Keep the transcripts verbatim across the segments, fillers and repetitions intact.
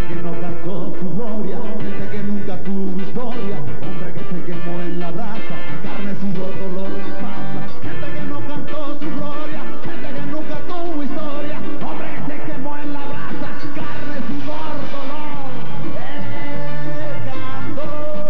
gente que no cantó su gloria, gente que nunca tuvo historia, hombre que se quemó en la brasa, carne, sudor, dolor y pasa, gente que no cantó su gloria, gente que nunca tuvo historia, hombre que se quemó en la brasa, carne, sudor, dolor, eh, cantó.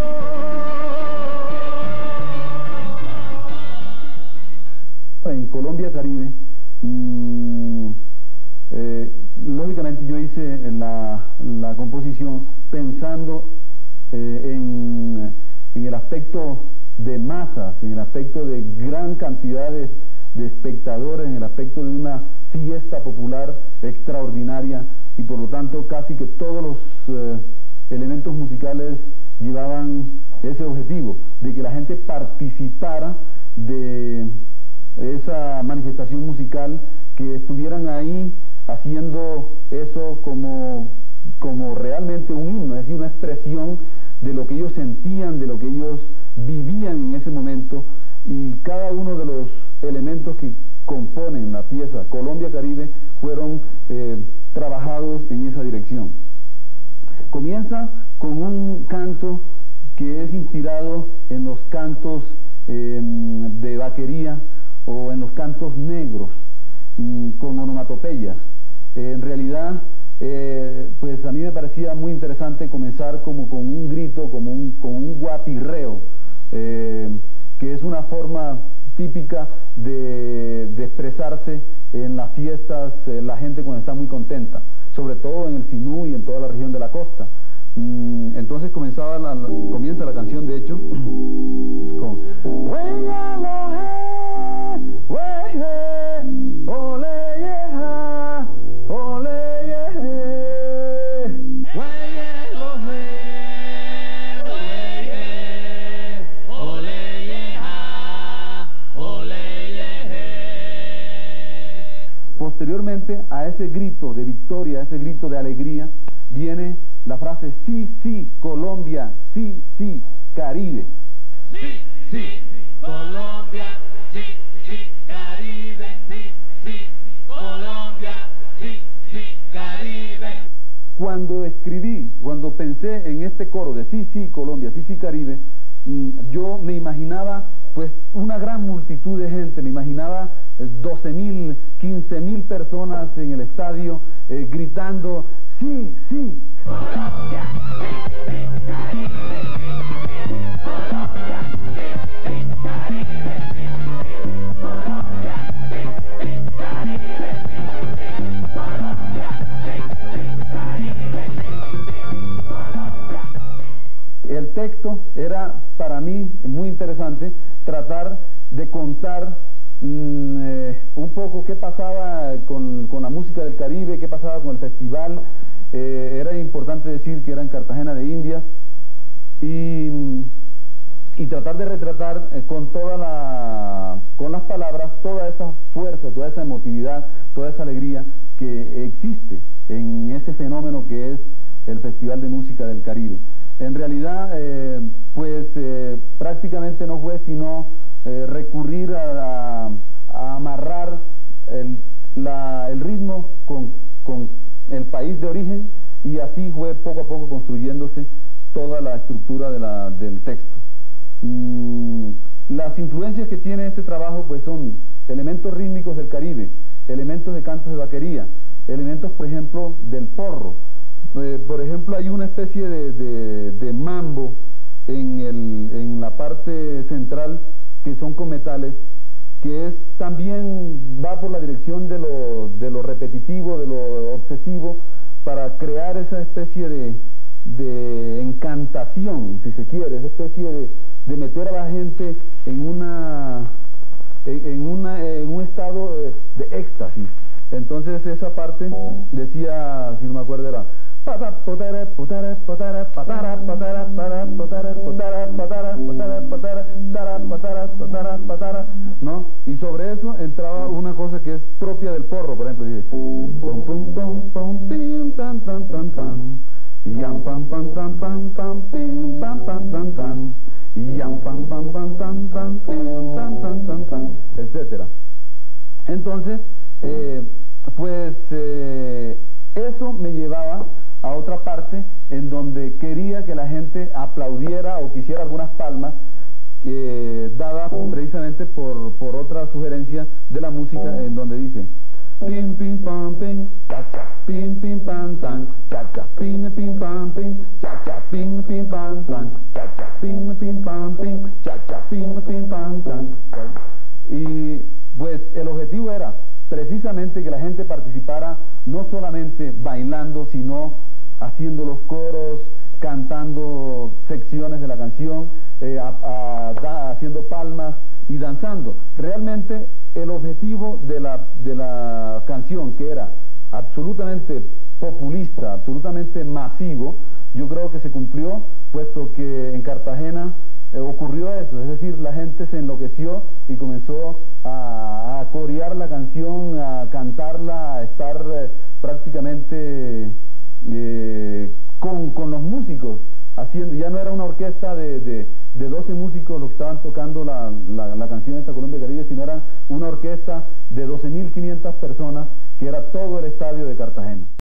En Colombia Caribe, mmm, eh, lógicamente yo hice la, la composición pensando eh, en, en el aspecto de masas, en el aspecto de gran cantidad de, de espectadores, en el aspecto de una fiesta popular extraordinaria, y por lo tanto casi que todos los eh, elementos musicales llevaban ese objetivo, de que la gente participara de esa manifestación musical, que estuvieran ahí haciendo eso como, como realmente un himno, es decir, una expresión de lo que ellos sentían, de lo que ellos vivían en ese momento, y cada uno de los elementos que componen la pieza Colombia Caribe fueron eh, trabajados en esa dirección. Comienza con un canto que es inspirado en los cantos eh, de vaquería o en los cantos negros, mmm, con onomatopeyas. Eh, en realidad, eh, pues a mí me parecía muy interesante comenzar como con un grito, como un, con un guapirreo, eh, que es una forma típica de, de expresarse en las fiestas, eh, la gente cuando está muy contenta, sobre todo en el Sinú y en toda la región de la costa. Mm, entonces comenzaba la, la, comienza la canción, de hecho, con "Huella lo he, hueje, ole yeja, ole yeje, huella lo he, hueje, ole yeja, ole yeje". Posteriormente a ese grito de victoria, a ese grito de alegría, viene la frase "sí, sí, Colombia, sí, sí, Caribe". Sí, sí, Colombia, sí, sí, Caribe, sí, sí, Colombia, sí, sí, Caribe. Cuando escribí, cuando pensé en este coro de "sí, sí, Colombia, sí, sí, Caribe", mmm, yo me imaginaba pues una gran multitud de gente, me imaginaba doce mil, quince mil personas en el estadio eh, gritando "sí, sí, Colombia, sí, sí, Caribe, sí, sí, Colombia, sí, sí, Caribe, sí, sí, Colombia, sí, sí, Caribe, sí, sí, Colombia, sí, sí, Caribe, sí, sí, Colombia. El texto era para mí muy interesante, tratar de contar mmm, eh, un poco qué pasaba con, con la música del Caribe, qué pasaba con el festival. Eh, era importante decir que era en Cartagena de Indias, y, y tratar de retratar eh, con toda la, con las palabras toda esa fuerza, toda esa emotividad, toda esa alegría que existe en ese fenómeno que es el Festival de Música del Caribe. En realidad, eh, pues eh, prácticamente no fue sino eh, recurrir a, a, a amarrar el, la, el ritmo con, con el país de origen, y así fue poco a poco construyéndose toda la estructura de la, del texto. Mm, las influencias que tiene este trabajo pues son elementos rítmicos del Caribe, elementos de cantos de vaquería, elementos por ejemplo del porro. Eh, por ejemplo, hay una especie de, de, de mambo en, el, en la parte central, que son con metales, que es también va por la dirección de lo, de lo repetitivo, de lo obsesivo, para crear esa especie de, de encantación, si se quiere, esa especie de, de meter a la gente en, una, en, en, una, en un estado de, de éxtasis. Entonces esa parte decía, si no me acuerdo, era ¿no? Y sobre eso entraba una cosa que es propia del porro, por ejemplo, dice pum pum pum pum pim tan tan tan tan yam pam pam pam pam pam pim pam pam pam pam yam pam pam pam pam pam pim tan tan tan tan, etcétera. Entonces eh, pues eh, eso me llevaba a otra parte parte en donde quería que la gente aplaudiera o quisiera algunas palmas, que dada precisamente por, por otra sugerencia de la música, en donde dice pim pim pam pim cha cha pim pim pam tan cha cha pim pim pam pim cha cha pim pim pam tan cha cha pim pim pam pim cha cha pim pim pam tan. Y pues el objetivo era precisamente que la gente participara no solamente bailando, sino haciendo los coros, cantando secciones de la canción, eh, a, a, da, haciendo palmas y danzando. Realmente el objetivo de la, de la canción, que era absolutamente populista, absolutamente masivo, yo creo que se cumplió, puesto que en Cartagena eh, ocurrió eso, es decir, la gente se enloqueció y comenzó a, a corear la canción, a cantarla, a estar eh, prácticamente eh, con, con los músicos, haciendo, ya no era una orquesta de, de, de doce músicos los que estaban tocando la, la, la canción esta Colombia Caribe, sino era una orquesta de doce mil quinientas personas, que era todo el estadio de Cartagena.